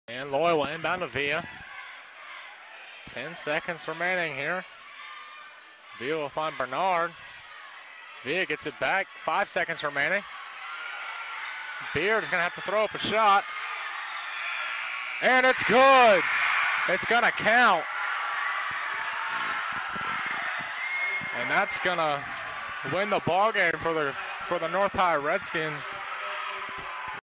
And Loy will inbound to Villa. 10 seconds remaining here. Villa will find Bernard. Villa gets it back. 5 seconds remaining. Beard is going to have to throw up a shot. And it's good. It's going to count. And that's going to win the ball game for the North High Redskins.